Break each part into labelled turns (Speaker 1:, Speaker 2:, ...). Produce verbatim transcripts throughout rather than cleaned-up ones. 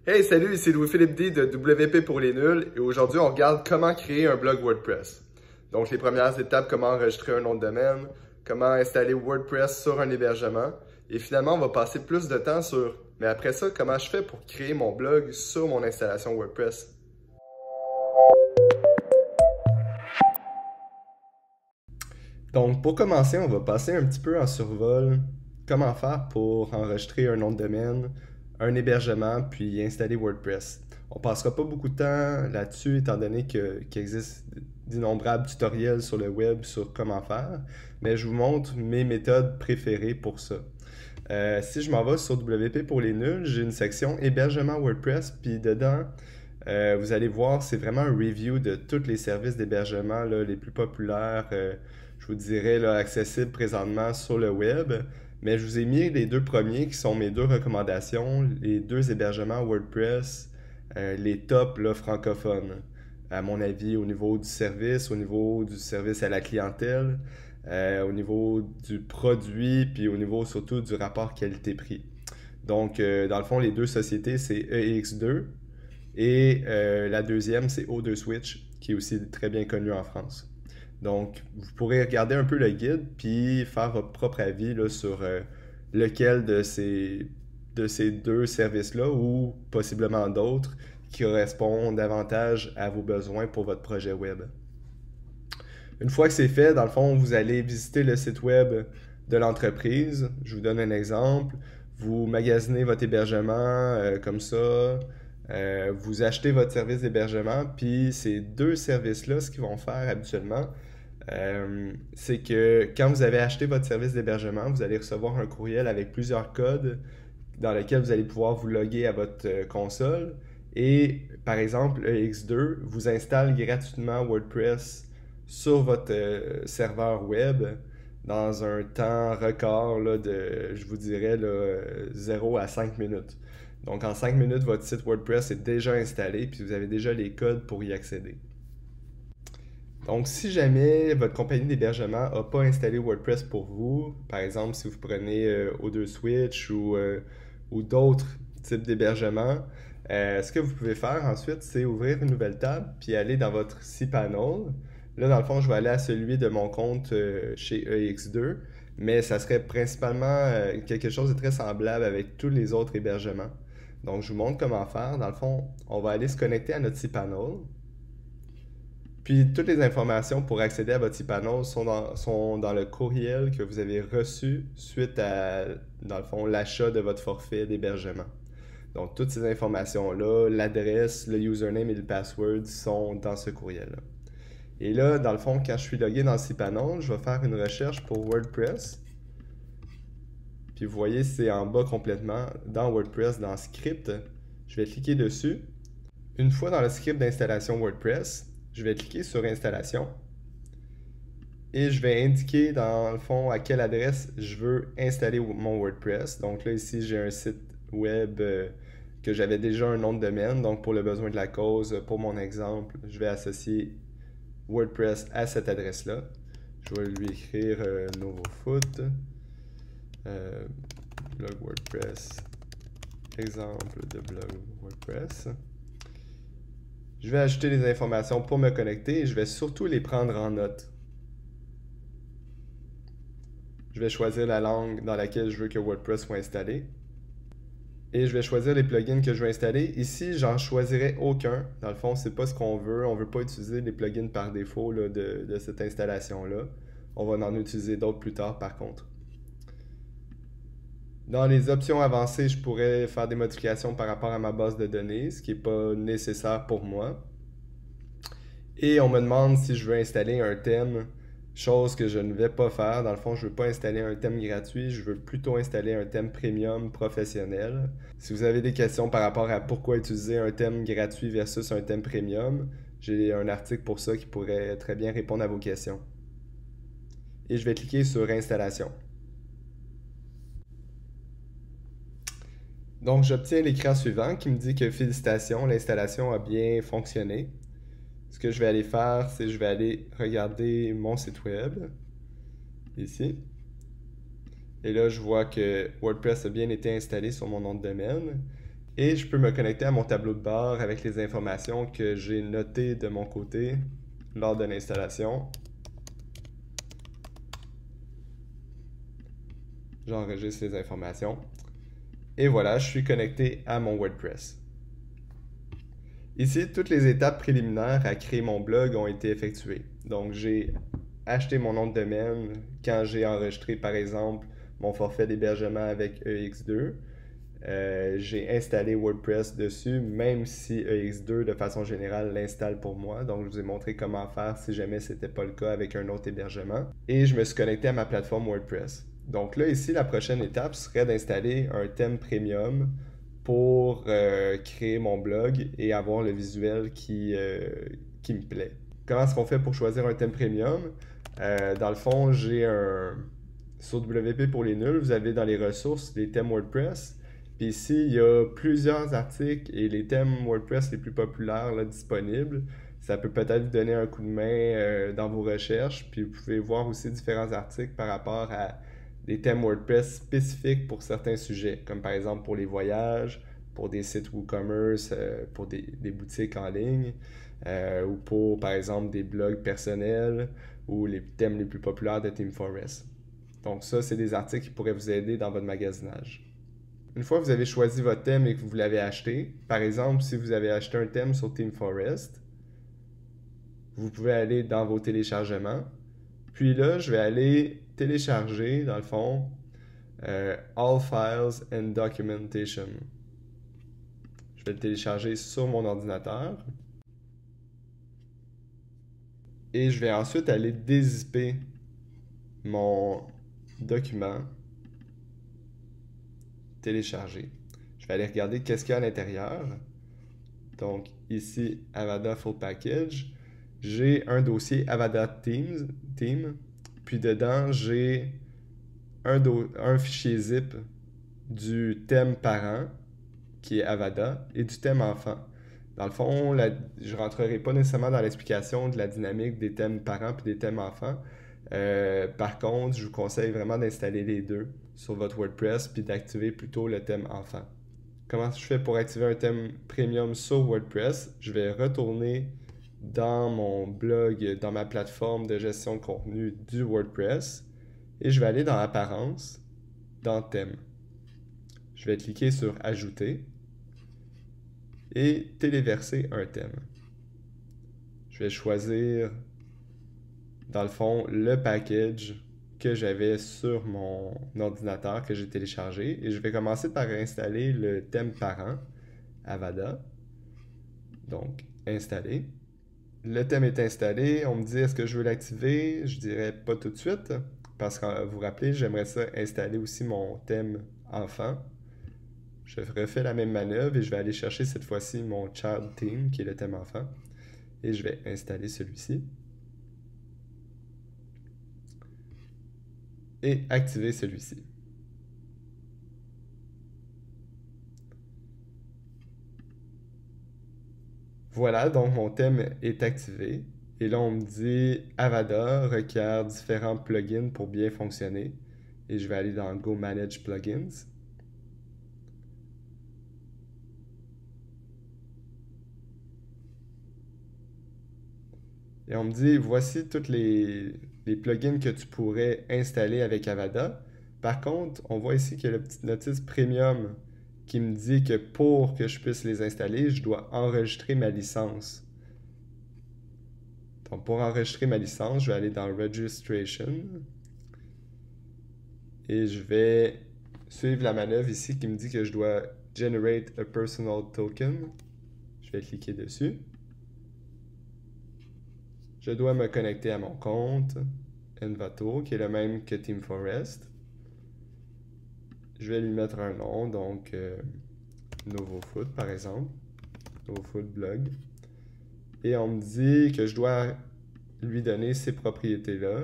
Speaker 1: Hey, salut, ici Louis-Philippe D de W P pour les nuls et aujourd'hui on regarde comment créer un blog WordPress. Donc les premières étapes, comment enregistrer un nom de domaine, comment installer WordPress sur un hébergement et finalement on va passer plus de temps sur, mais après ça, comment je fais pour créer mon blog sur mon installation WordPress. Donc pour commencer, on va passer un petit peu en survol comment faire pour enregistrer un nom de domaine, un hébergement, puis installer WordPress. On passera pas beaucoup de temps là-dessus, étant donné que, qu'il existe d'innombrables tutoriels sur le web sur comment faire, mais je vous montre mes méthodes préférées pour ça. Euh, si je m'en vais sur W P pour les nuls, j'ai une section hébergement WordPress, puis dedans, euh, vous allez voir, c'est vraiment un review de tous les services d'hébergement là, les plus populaires, euh, je vous dirais, là, accessibles présentement sur le web. Mais je vous ai mis les deux premiers qui sont mes deux recommandations, les deux hébergements WordPress, euh, les tops là, francophones, à mon avis, au niveau du service, au niveau du service à la clientèle, euh, au niveau du produit, puis au niveau surtout du rapport qualité-prix. Donc, euh, dans le fond, les deux sociétés, c'est E X deux et euh, la deuxième, c'est O deux Switch, qui est aussi très bien connu en France. Donc, vous pourrez regarder un peu le guide, puis faire votre propre avis là, sur euh, lequel de ces, de ces deux services-là, ou possiblement d'autres, qui correspondent davantage à vos besoins pour votre projet web. Une fois que c'est fait, dans le fond, vous allez visiter le site web de l'entreprise. Je vous donne un exemple. Vous magasinez votre hébergement euh, comme ça. Euh, vous achetez votre service d'hébergement. Puis ces deux services-là, ce qu'ils vont faire habituellement, euh, c'est que quand vous avez acheté votre service d'hébergement, vous allez recevoir un courriel avec plusieurs codes dans lequel vous allez pouvoir vous loguer à votre euh, console. Et par exemple, E X deux vous installe gratuitement WordPress sur votre euh, serveur web dans un temps record là, de, je vous dirais, là, zéro à cinq minutes. Donc en cinq minutes, votre site WordPress est déjà installé puis vous avez déjà les codes pour y accéder. Donc si jamais votre compagnie d'hébergement n'a pas installé WordPress pour vous, par exemple si vous prenez euh, O deux Switch ou, euh, ou d'autres types d'hébergement, euh, ce que vous pouvez faire ensuite, c'est ouvrir une nouvelle table puis aller dans votre cPanel. Là, dans le fond, je vais aller à celui de mon compte euh, chez E X deux, mais ça serait principalement euh, quelque chose de très semblable avec tous les autres hébergements. Donc, je vous montre comment faire. Dans le fond, on va aller se connecter à notre cPanel. Puis, toutes les informations pour accéder à votre cPanel sont dans, sont dans le courriel que vous avez reçu suite à, dans le fond, l'achat de votre forfait d'hébergement. Donc, toutes ces informations-là, l'adresse, le username et le password sont dans ce courriel-là. Et là, dans le fond, quand je suis logué dans cPanel, je vais faire une recherche pour WordPress. Puis vous voyez, c'est en bas complètement dans WordPress, dans Script. Je vais cliquer dessus. Une fois dans le script d'installation WordPress, je vais cliquer sur Installation. Et je vais indiquer dans le fond à quelle adresse je veux installer mon WordPress. Donc là, ici, j'ai un site web euh, que j'avais déjà un nom de domaine. Donc pour le besoin de la cause, pour mon exemple, je vais associer WordPress à cette adresse-là. Je vais lui écrire euh, NovoFoot, euh, blog WordPress, exemple de blog WordPress. Je vais ajouter les informations pour me connecter et je vais surtout les prendre en note. Je vais choisir la langue dans laquelle je veux que WordPress soit installé. Et je vais choisir les plugins que je veux installer. Ici, j'en choisirai aucun. Dans le fond, c'est pas ce qu'on veut. On veut pas utiliser les plugins par défaut là, de, de cette installation-là. On va en utiliser d'autres plus tard par contre. Dans les options avancées, je pourrais faire des modifications par rapport à ma base de données, ce qui n'est pas nécessaire pour moi. Et on me demande si je veux installer un thème, chose que je ne vais pas faire. Dans le fond, je ne veux pas installer un thème gratuit, je veux plutôt installer un thème premium professionnel. Si vous avez des questions par rapport à pourquoi utiliser un thème gratuit versus un thème premium, j'ai un article pour ça qui pourrait très bien répondre à vos questions. Et je vais cliquer sur Installation. Donc, j'obtiens l'écran suivant qui me dit que félicitations, l'installation a bien fonctionné. Ce que je vais aller faire, c'est que je vais aller regarder mon site web, ici. Et là, je vois que WordPress a bien été installé sur mon nom de domaine. Et je peux me connecter à mon tableau de bord avec les informations que j'ai notées de mon côté lors de l'installation. J'enregistre les informations. Et voilà, je suis connecté à mon WordPress. Ici, toutes les étapes préliminaires à créer mon blog ont été effectuées. Donc, j'ai acheté mon nom de domaine quand j'ai enregistré, par exemple, mon forfait d'hébergement avec E X deux. Euh, j'ai installé WordPress dessus, même si E X deux, de façon générale, l'installe pour moi. Donc, je vous ai montré comment faire si jamais ce n'était pas le cas avec un autre hébergement. Et je me suis connecté à ma plateforme WordPress. Donc là, ici, la prochaine étape serait d'installer un thème premium pour euh, créer mon blog et avoir le visuel qui, euh, qui me plaît. Comment est-ce qu'on fait pour choisir un thème premium? Euh, dans le fond, j'ai un... Sur W P pour les nuls, vous avez dans les ressources les thèmes WordPress. Puis ici, il y a plusieurs articles et les thèmes WordPress les plus populaires là, disponibles. Ça peut peut-être vous donner un coup de main euh, dans vos recherches. Puis vous pouvez voir aussi différents articles par rapport à des thèmes WordPress spécifiques pour certains sujets, comme par exemple pour les voyages, pour des sites WooCommerce, euh, pour des, des boutiques en ligne, euh, ou pour par exemple des blogs personnels ou les thèmes les plus populaires de TeamForest. Donc ça, c'est des articles qui pourraient vous aider dans votre magasinage. Une fois que vous avez choisi votre thème et que vous l'avez acheté, par exemple, si vous avez acheté un thème sur TeamForest, vous pouvez aller dans vos téléchargements. Puis là, je vais aller télécharger, dans le fond, euh, All Files and Documentation. Je vais le télécharger sur mon ordinateur. Et je vais ensuite aller dézipper mon document téléchargé. Je vais aller regarder qu'est-ce qu'il y a à l'intérieur. Donc ici, Avada Full Package. J'ai un dossier Avada Teams, Team. Puis dedans, j'ai un, un fichier zip du thème parent, qui est Avada, et du thème enfant. Dans le fond, la, je ne rentrerai pas nécessairement dans l'explication de la dynamique des thèmes parents et des thèmes enfants. Euh, par contre, je vous conseille vraiment d'installer les deux sur votre WordPress puis d'activer plutôt le thème enfant. Comment je fais pour activer un thème premium sur WordPress? Je vais retourner dans mon blog, dans ma plateforme de gestion de contenu du WordPress et je vais aller dans Apparence, dans Thème. Je vais cliquer sur Ajouter et téléverser un thème. Je vais choisir, dans le fond, le package que j'avais sur mon ordinateur que j'ai téléchargé et je vais commencer par installer le thème parent, Avada. Donc, installer. Le thème est installé. On me dit est-ce que je veux l'activer? Je dirais pas tout de suite. Parce que vous vous rappelez, j'aimerais ça installer aussi mon thème enfant. Je refais la même manœuvre et je vais aller chercher cette fois-ci mon Child Theme, qui est le thème enfant. Et je vais installer celui-ci. Et activer celui-ci. Voilà, donc mon thème est activé. Et là, on me dit Avada requiert différents plugins pour bien fonctionner. Et je vais aller dans Go Manage Plugins. Et on me dit, voici tous les, les plugins que tu pourrais installer avec Avada. Par contre, on voit ici qu'il y a la petite notice Premium qui me dit que pour que je puisse les installer, je dois enregistrer ma licence. Donc, pour enregistrer ma licence, je vais aller dans Registration et je vais suivre la manœuvre ici qui me dit que je dois Generate a Personal Token. Je vais cliquer dessus. Je dois me connecter à mon compte Envato, qui est le même que TeamForest. Je vais lui mettre un nom, donc euh, NovoFood par exemple. NovoFood Blog. Et on me dit que je dois lui donner ces propriétés-là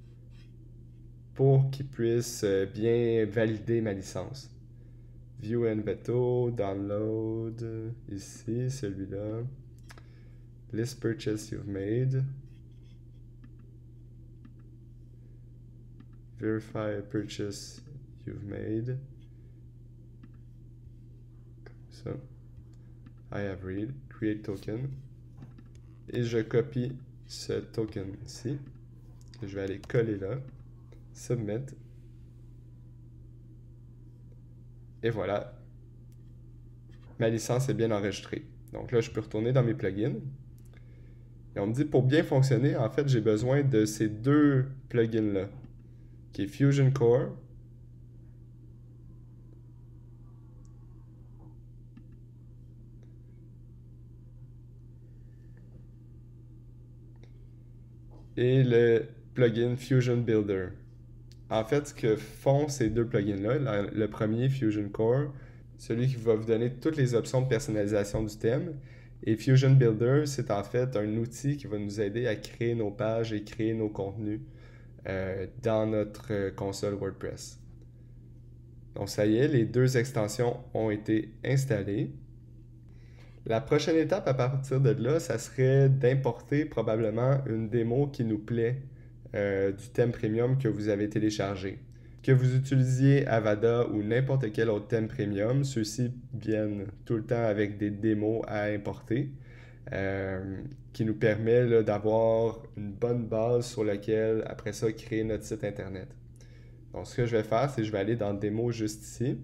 Speaker 1: pour qu'il puisse euh, bien valider ma licence. View Envato, Download, ici, celui-là. List Purchase You've Made. Verify a Purchase You've Made. Comme ça. I have read, create token. Et je copie ce token ici. Je vais aller coller là. Submit. Et voilà. Ma licence est bien enregistrée. Donc là, je peux retourner dans mes plugins. Et on me dit, pour bien fonctionner, en fait, j'ai besoin de ces deux plugins-là, qui est Fusion Core et le plugin Fusion Builder. En fait, ce que font ces deux plugins-là, le premier, Fusion Core, celui qui va vous donner toutes les options de personnalisation du thème, et Fusion Builder, c'est en fait un outil qui va nous aider à créer nos pages et créer nos contenus euh, dans notre euh, console WordPress. Donc ça y est, les deux extensions ont été installées. La prochaine étape à partir de là, ça serait d'importer probablement une démo qui nous plaît euh, du thème premium que vous avez téléchargé. Que vous utilisiez Avada ou n'importe quel autre thème premium, ceux-ci viennent tout le temps avec des démos à importer euh, qui nous permet d'avoir une bonne base sur laquelle, après ça, créer notre site internet. Donc, ce que je vais faire, c'est que je vais aller dans démo juste ici.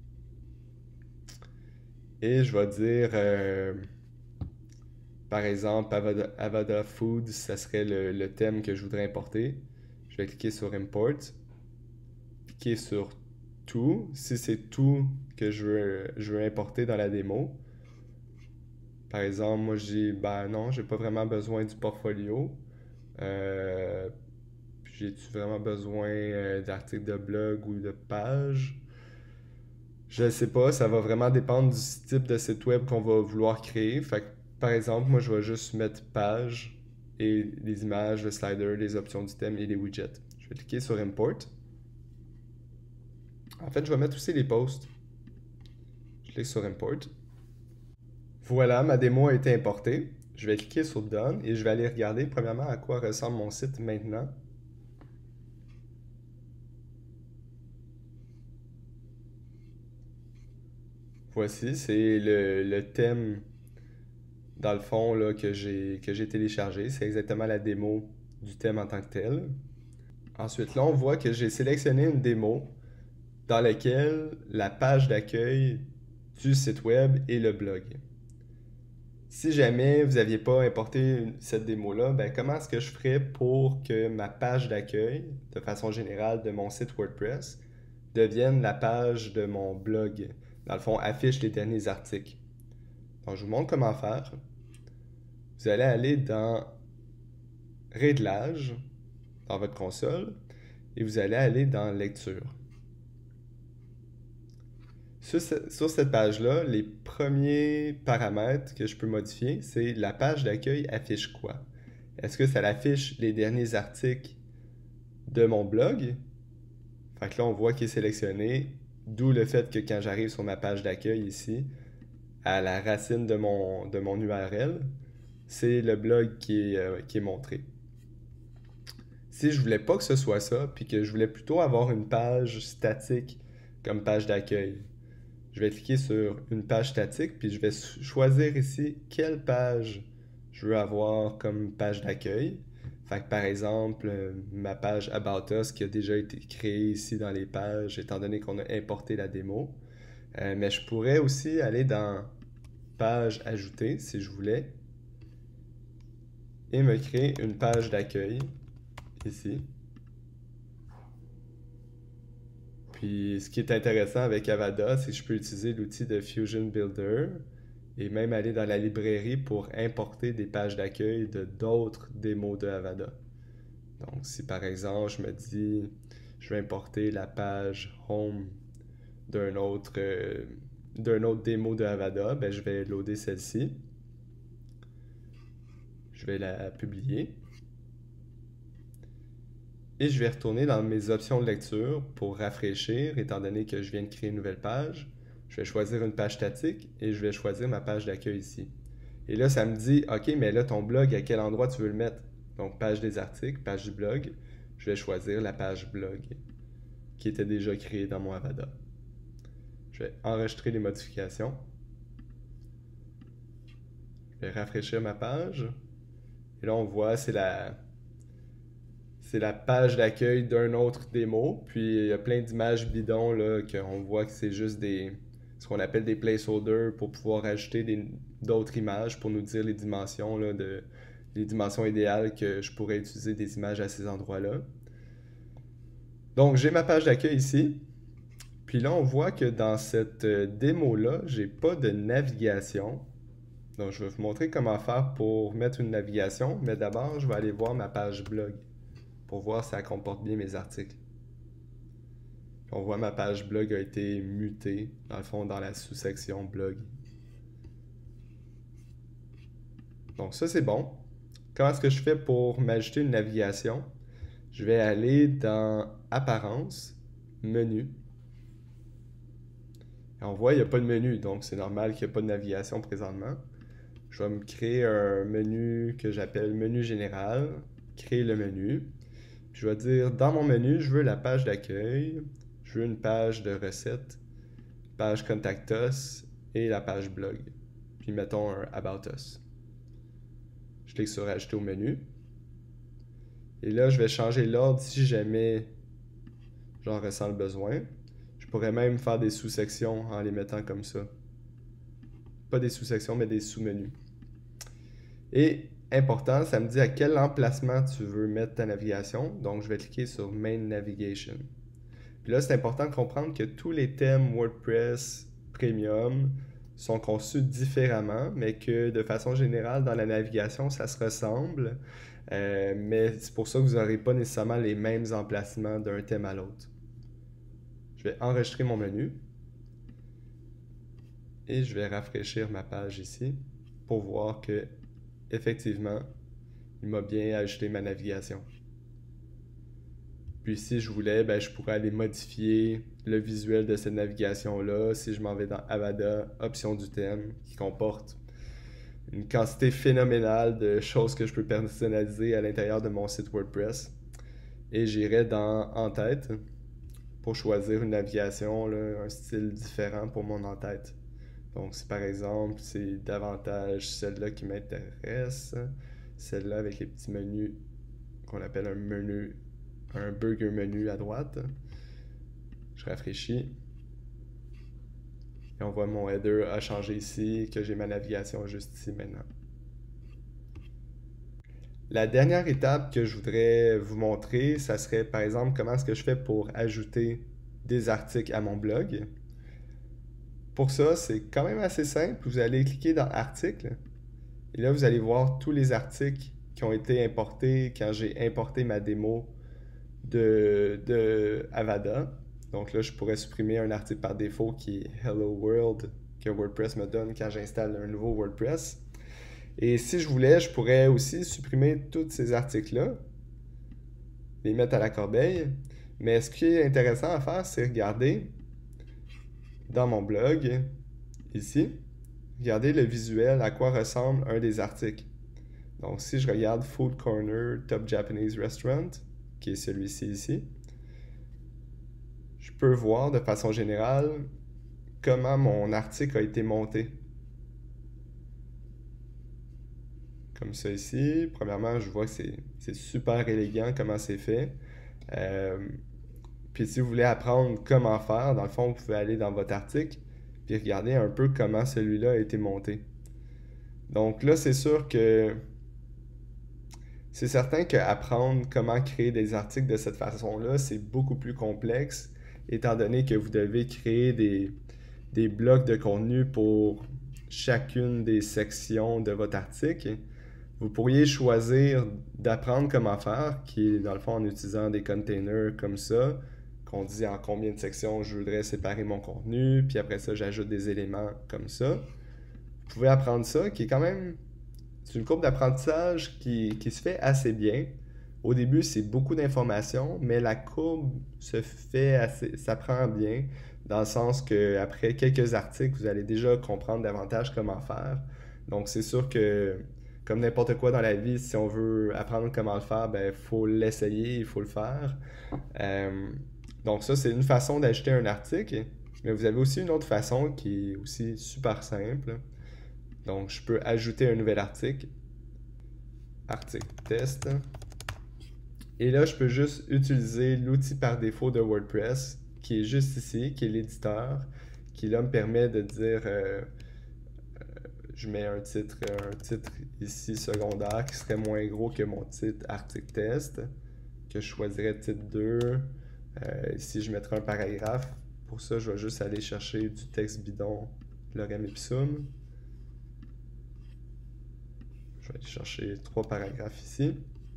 Speaker 1: Et je vais dire, euh, par exemple, Avada, Avada Food, ça serait le, le thème que je voudrais importer. Je vais cliquer sur Import. Cliquer sur Tout, si c'est tout que je veux, je veux importer dans la démo. Par exemple, moi je dis, ben non, j'ai pas vraiment besoin du portfolio. Euh, J'ai-tu vraiment besoin euh, d'articles de blog ou de pages? Je ne sais pas, ça va vraiment dépendre du type de site web qu'on va vouloir créer. Fait que, par exemple, moi je vais juste mettre page et les images, le slider, les options du thème et les widgets. Je vais cliquer sur Import. En fait, je vais mettre aussi les posts. Je clique sur Import. Voilà, ma démo a été importée. Je vais cliquer sur Done et je vais aller regarder premièrement à quoi ressemble mon site maintenant. Voici, c'est le, le thème, dans le fond, là, que j'ai que j'ai téléchargé. C'est exactement la démo du thème en tant que tel. Ensuite, là, on voit que j'ai sélectionné une démo dans laquelle la page d'accueil du site web et le blog. Si jamais vous n'aviez pas importé cette démo-là, ben comment est-ce que je ferais pour que ma page d'accueil, de façon générale, de mon site WordPress, devienne la page de mon blog? Dans le fond, affiche les derniers articles. Donc, je vous montre comment faire. Vous allez aller dans Réglages, dans votre console, et vous allez aller dans Lecture. Sur, ce, sur cette page-là, les premiers paramètres que je peux modifier, c'est la page d'accueil affiche quoi? Est-ce que ça affiche les derniers articles de mon blog? Fait que là, on voit qu'il est sélectionné, d'où le fait que quand j'arrive sur ma page d'accueil ici, à la racine de mon, de mon U R L, c'est le blog qui est, euh, qui est montré. Si je voulais pas que ce soit ça, puis que je voulais plutôt avoir une page statique comme page d'accueil, je vais cliquer sur une page statique, puis je vais choisir ici quelle page je veux avoir comme page d'accueil. Fait que par exemple, ma page About Us qui a déjà été créée ici dans les pages, étant donné qu'on a importé la démo. Euh, mais je pourrais aussi aller dans Page ajoutée si je voulais et me créer une page d'accueil ici. Puis ce qui est intéressant avec Avada, c'est que je peux utiliser l'outil de Fusion Builder et même aller dans la librairie pour importer des pages d'accueil de d'autres démos de Avada. Donc si par exemple je me dis je vais importer la page Home d'un autre, euh, d'un autre démo de Avada, ben je vais loader celle-ci. Je vais la publier. Et je vais retourner dans mes options de lecture pour rafraîchir, étant donné que je viens de créer une nouvelle page. Je vais choisir une page statique et je vais choisir ma page d'accueil ici. Et là, ça me dit, OK, mais là, ton blog, à quel endroit tu veux le mettre? Donc, page des articles, page du blog. Je vais choisir la page blog qui était déjà créée dans mon Avada. Je vais enregistrer les modifications. Je vais rafraîchir ma page. Et là, on voit, c'est la, c'est la page d'accueil d'un autre démo. Puis il y a plein d'images bidons là, qu'on voit que c'est juste des, ce qu'on appelle des placeholders pour pouvoir ajouter des, d'autres images pour nous dire les dimensions là, de, les dimensions idéales que je pourrais utiliser des images à ces endroits-là. Donc j'ai ma page d'accueil ici. Puis là, on voit que dans cette euh, démo-là, j'ai pas de navigation. Donc, je vais vous montrer comment faire pour mettre une navigation, mais d'abord, je vais aller voir ma page blog pour voir si elle comporte bien mes articles. On voit ma page blog a été mutée, dans le fond, dans la sous-section blog. Donc, ça, c'est bon. Comment est-ce que je fais pour m'ajouter une navigation? Je vais aller dans Apparence, Menu. Et on voit, il n'y a pas de menu, donc c'est normal qu'il n'y ait pas de navigation présentement. Je vais me créer un menu que j'appelle Menu général, créer le menu. Puis je vais dire, dans mon menu, je veux la page d'accueil, je veux une page de recettes, page Contact Us et la page blog. Puis mettons un About Us. Je clique sur Ajouter au menu. Et là, je vais changer l'ordre si jamais j'en ressens le besoin. Je pourrais même faire des sous-sections en les mettant comme ça. Pas des sous-sections, mais des sous-menus. Et important, ça me dit à quel emplacement tu veux mettre ta navigation. Donc, je vais cliquer sur Main Navigation. Puis là, c'est important de comprendre que tous les thèmes WordPress Premium sont conçus différemment, mais que de façon générale, dans la navigation, ça se ressemble. Euh, mais c'est pour ça que vous n'aurez pas nécessairement les mêmes emplacements d'un thème à l'autre. Je vais enregistrer mon menu. Et je vais rafraîchir ma page ici pour voir que effectivement, il m'a bien ajouté ma navigation. Puis si je voulais, ben, je pourrais aller modifier le visuel de cette navigation-là. Si je m'en vais dans Avada, option du thème, qui comporte une quantité phénoménale de choses que je peux personnaliser à l'intérieur de mon site WordPress. Et j'irai dans En tête pour choisir une navigation, là, un style différent pour mon en-tête. Donc, si par exemple, c'est davantage celle-là qui m'intéresse, celle-là avec les petits menus qu'on appelle un menu, un burger menu à droite, je rafraîchis. Et on voit mon header a changé ici, que j'ai ma navigation juste ici maintenant. La dernière étape que je voudrais vous montrer, ça serait par exemple comment est-ce que je fais pour ajouter des articles à mon blog. Pour ça, c'est quand même assez simple. Vous allez cliquer dans Articles. Et là, vous allez voir tous les articles qui ont été importés quand j'ai importé ma démo de, de Avada. Donc là, je pourrais supprimer un article par défaut qui est Hello World que WordPress me donne quand j'installe un nouveau WordPress. Et si je voulais, je pourrais aussi supprimer tous ces articles-là, les mettre à la corbeille. Mais ce qui est intéressant à faire, c'est regarder dans mon blog, ici, regardez le visuel, à quoi ressemble un des articles. Donc, si je regarde Food Corner Top Japanese Restaurant, qui est celui-ci ici, je peux voir de façon générale comment mon article a été monté. Comme ça ici. Premièrement, je vois que c'est super élégant comment c'est fait. Euh, Puis si vous voulez apprendre comment faire, dans le fond, vous pouvez aller dans votre article puis regarder un peu comment celui-là a été monté. Donc là, c'est sûr que c'est certain qu'apprendre comment créer des articles de cette façon-là, c'est beaucoup plus complexe, étant donné que vous devez créer des, des blocs de contenu pour chacune des sections de votre article. Vous pourriez choisir d'apprendre comment faire, qui est dans le fond en utilisant des containers comme ça, qu'on dit en combien de sections je voudrais séparer mon contenu, puis après ça, j'ajoute des éléments comme ça. Vous pouvez apprendre ça, qui est quand même... C'est une courbe d'apprentissage qui, qui se fait assez bien. Au début, c'est beaucoup d'informations, mais la courbe se fait assez... s'apprend bien, dans le sens qu'après quelques articles, vous allez déjà comprendre davantage comment faire. Donc, c'est sûr que, comme n'importe quoi dans la vie, si on veut apprendre comment le faire, ben, il faut l'essayer, il faut le faire. Euh, donc ça, c'est une façon d'ajouter un article, mais vous avez aussi une autre façon qui est aussi super simple, Donc, je peux ajouter un nouvel article. Article test. Et là, je peux juste utiliser l'outil par défaut de WordPress, qui est juste ici, qui est l'éditeur, qui là me permet de dire, euh, euh, je mets un titre, un titre ici secondaire qui serait moins gros que mon titre article test, que je choisirais titre deux. Euh, ici, je mettrai un paragraphe. Pour ça, je vais juste aller chercher du texte bidon, lorem ipsum. Je vais aller chercher trois paragraphes ici.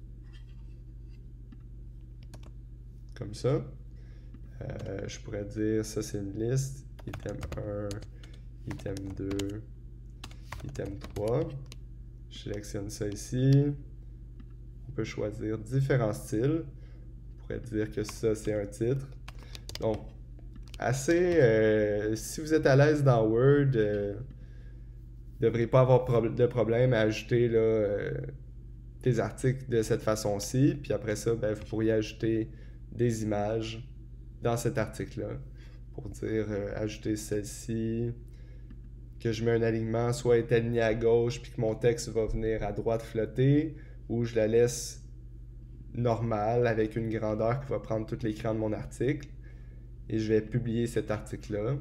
Speaker 1: Comme ça. Euh, je pourrais dire, ça c'est une liste. Item un, item deux, item trois. Je sélectionne ça ici. On peut choisir différents styles. On pourrait dire que ça c'est un titre. Donc, assez... Euh, si vous êtes à l'aise dans Word, euh, vous ne devriez pas avoir pro de problème à ajouter là, euh, des articles de cette façon-ci. Puis après ça, ben, vous pourriez ajouter des images dans cet article-là. Pour dire, euh, ajouter celle-ci, que je mets un alignement, soit est aligné à gauche, puis que mon texte va venir à droite flotter, ou je la laisse normale avec une grandeur qui va prendre tout l'écran de mon article. Et je vais publier cet article-là.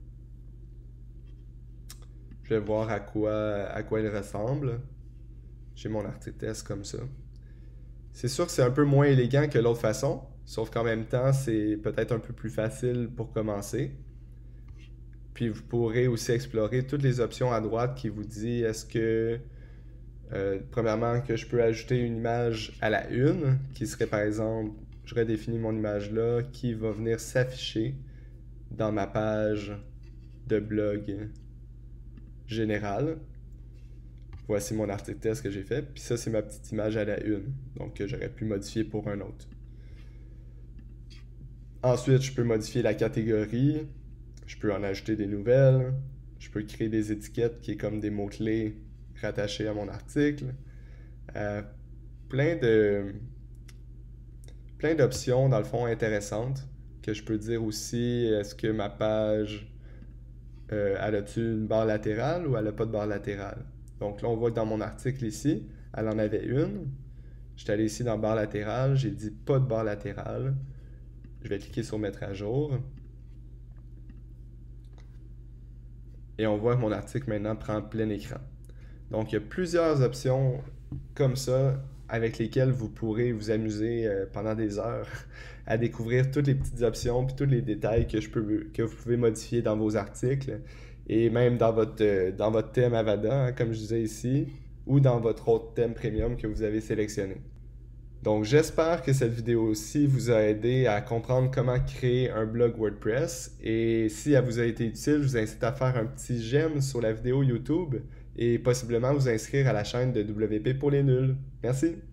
Speaker 1: Je vais voir à quoi, à quoi il ressemble. J'ai mon article test comme ça. C'est sûr que c'est un peu moins élégant que l'autre façon, sauf qu'en même temps, c'est peut-être un peu plus facile pour commencer. Puis vous pourrez aussi explorer toutes les options à droite qui vous disent est-ce que, euh, premièrement, que je peux ajouter une image à la une, qui serait par exemple, je redéfinis mon image là, qui va venir s'afficher dans ma page de blog générale. Voici mon article test que j'ai fait, puis ça c'est ma petite image à la une, donc que j'aurais pu modifier pour un autre. Ensuite, je peux modifier la catégorie, je peux en ajouter des nouvelles, je peux créer des étiquettes qui est comme des mots-clés rattachés à mon article. Euh, plein de plein d'options dans le fond intéressantes que je peux dire aussi, est-ce que ma page euh, elle a-t-il une barre latérale ou elle n'a pas de barre latérale? Donc là, on voit que dans mon article ici, elle en avait une. J'étais allé ici dans barre latérale, j'ai dit pas de barre latérale. Je vais cliquer sur mettre à jour. Et on voit que mon article maintenant prend plein écran. Donc il y a plusieurs options comme ça avec lesquelles vous pourrez vous amuser euh, pendant des heures à découvrir toutes les petites options puis tous les détails que, je peux, que vous pouvez modifier dans vos articles et même dans votre, euh, dans votre thème Avada, hein, comme je disais ici, ou dans votre autre thème premium que vous avez sélectionné. Donc j'espère que cette vidéo-ci vous a aidé à comprendre comment créer un blog WordPress et si elle vous a été utile, je vous incite à faire un petit j'aime sur la vidéo YouTube et possiblement vous inscrire à la chaîne de W P pour les nuls. Merci!